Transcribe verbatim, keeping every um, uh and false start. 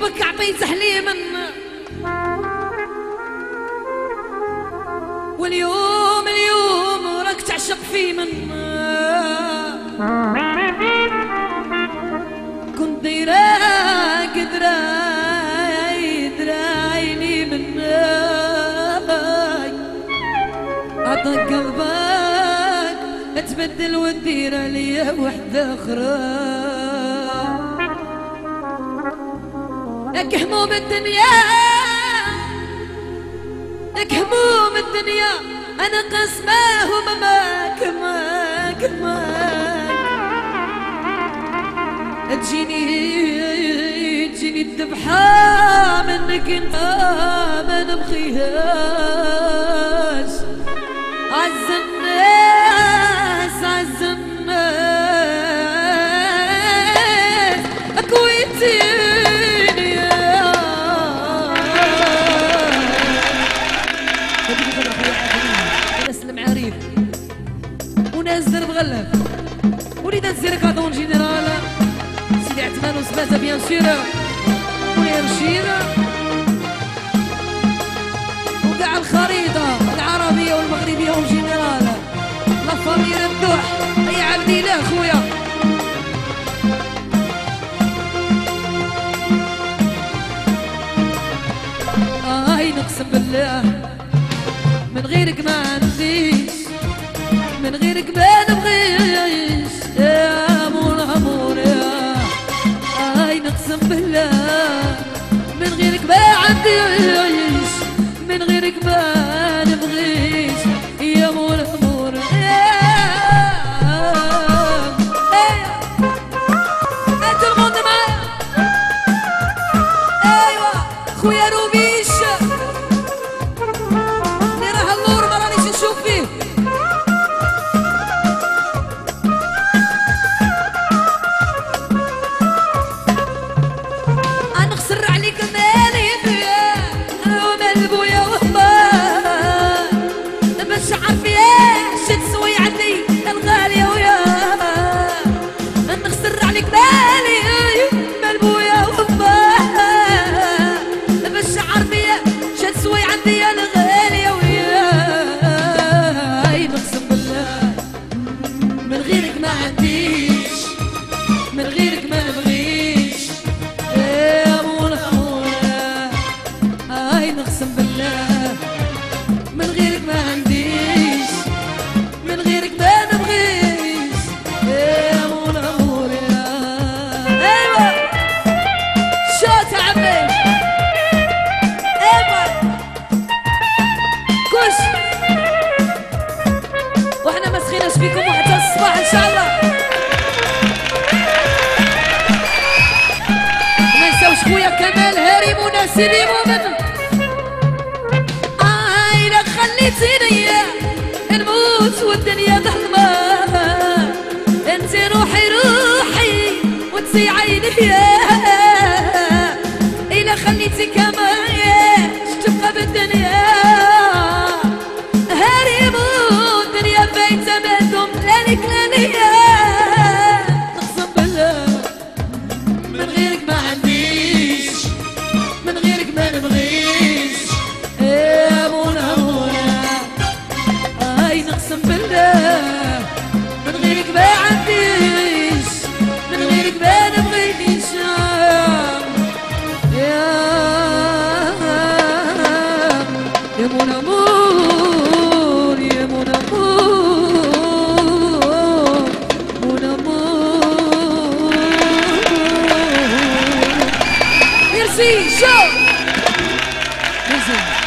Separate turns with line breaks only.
يومك عطيت حليما واليوم اليوم راك تعشق في من كنت دايراك دراي درايني من عطاك قلبك تبدل وتدير عليا وحدة أخرى. لك هموم الدنيا لك هموم الدنيا أنا قسماه وماك ماك ماك تجيني تجيني الذبحة منك انت ما نبغيهاش. عز الناس عز الناس اكويتيني يا ناس المعاريف وناس درب غلاب وليدات زيركادون جينيرال سيدي عثمان وسباتة بيان سور ولي رشيد وكاع الخريطة العربية والمغربية وجينيرال لا فامي ردوح أي عبدي لا خويا. آي نقسم بالله من غيرك ما عنديش من غيرك ما نبغيش يا مون امور يا آي نقسم بالله من غيرك ما عنديش من غيرك ما نبغيش يا مون امور يا انت الموند معايا ايوا خويا روبيش اللي راه اللور ما رانيش نشوف فيه. نخسر عليك مالي فيا ومال بويا وهبان باش عارفياش تسوي عندي الغالية ويا نخسر عليك مالي مال بويا وهبان باش عارفياش تسوي عندي الغالية ويا نقسم بالله من غيرك ما عنديش من غيرك ما نبغيش يا مولا مولا. هاي نقسم بالله من غيرك ما عنديش من غيرك ما نبغيش يا مولا مولا. ايوا شوت عمي ايوا كوش واحنا ما سخيناش بيكم وحتى الصباح ان شاء الله. خويا كمال هاري مناسبي مؤمن آي لا خليتيني نموت والدنيا ظلمة انت روحي روحي وانت عيني إلا خليتي كمان تبقى بالدنيا هاري مو الدنيا بايتة مادوم لانك لانية. نقسم بالله من غيرك ما عنديش من غيرك ما نبغيش يا مولا مولا. هاي نقسم بالله من غيرك ما عنديش من غيرك ما نبغيش يا يا مولا مور يا مولا مور مولا مور. Merci, show! Merci.